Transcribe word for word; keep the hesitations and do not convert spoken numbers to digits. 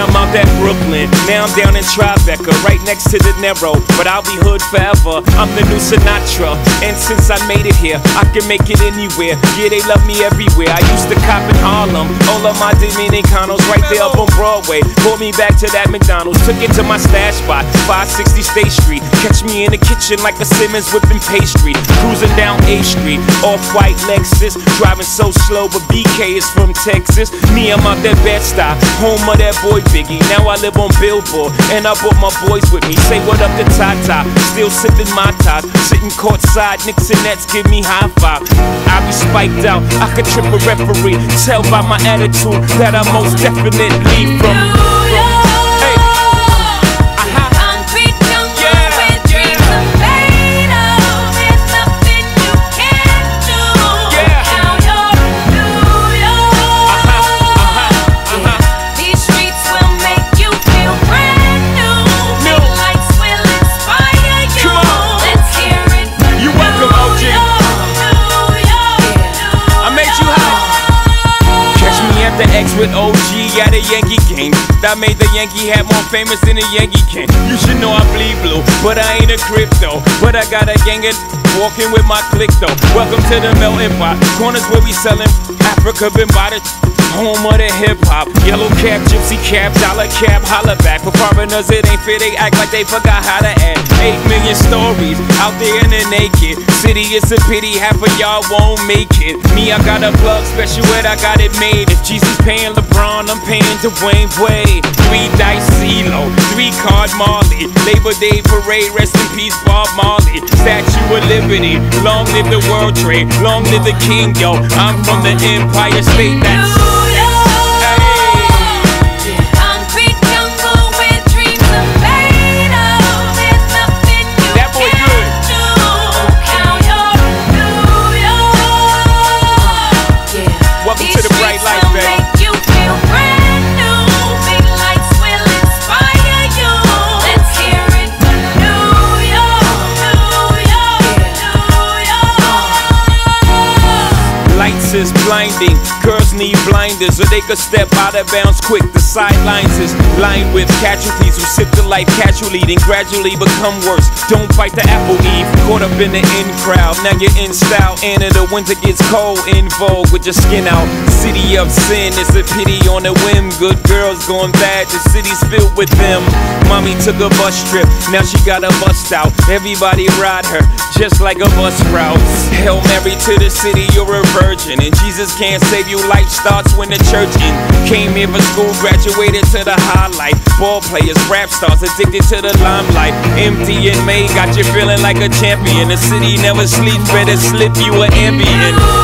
Yeah, I'm out at Brooklyn. Now I'm down in Tribeca, right next to De Niro. But I'll be hood forever. I'm the new Sinatra. And since I made it here, I can make it anywhere. Yeah, they love me everywhere. I used to cop in Harlem. All of my Dominicanos right there up on Broadway. Brought me back to that McDonald's. Took it to my stash spot, five sixty State Street. Catch me in the kitchen like a Simmons whipping pastry. Cruising down A Street, off-white Lexus. Driving so slow, but B K is from Texas. Me, I'm out that Bed-Stuy, home of that boy Biggie. Now I live on Billboard, and I brought my boys with me. Say what up to Tata, still sipping my top. Sitting courtside, Knicks and Nets give me high five. I be spiked out, I could trip a referee. Tell by my attitude that I most definitely from. The X with O G at a Yankee game. That made the Yankee hat more famous than a Yankee can. You should know I bleed blue, but I ain't a crypto. But I got a gang of walking with my click though. Welcome to the melting pot. Corners where we sellin' Africa been by the home of the hip hop. Yellow cap, gypsy cap, dollar cap, holla back. For foreigners it ain't fair, they act like they forgot how to act. Eight million stories out there in the naked city. It's a pity half of y'all won't make it. Me, I got a plug special ed, I got it made. If Jesus paying LeBron, I'm paying Dwayne Wade. Three dice CeeLo, three card Marley. Labor Day parade, rest in peace Bob Marley. Statue of Liberty, long live the World Trade, long live the King, yo. I'm from the Empire State, that's is blinding. Girls need blinders so they could step out of bounds quick. The sidelines is lined with casualties who sip the life casually, then gradually become worse. Don't bite the apple, Eve. Caught up in the in crowd, now you're in style. And in the winter gets cold, in vogue with your skin out. City of sin, it's a pity on a whim. Good girls going bad, the city's filled with them. Mommy took a bus trip, now she got a bust out. Everybody ride her, just like a bus route. Hail Mary to the city, you're a virgin. And Jesus can't save you, life starts when the church in. Came here for school, graduated to the highlight. Ball players, rap stars, addicted to the limelight. Empty and May got you feeling like a champion. The city never sleeps, better slip you an Ambien.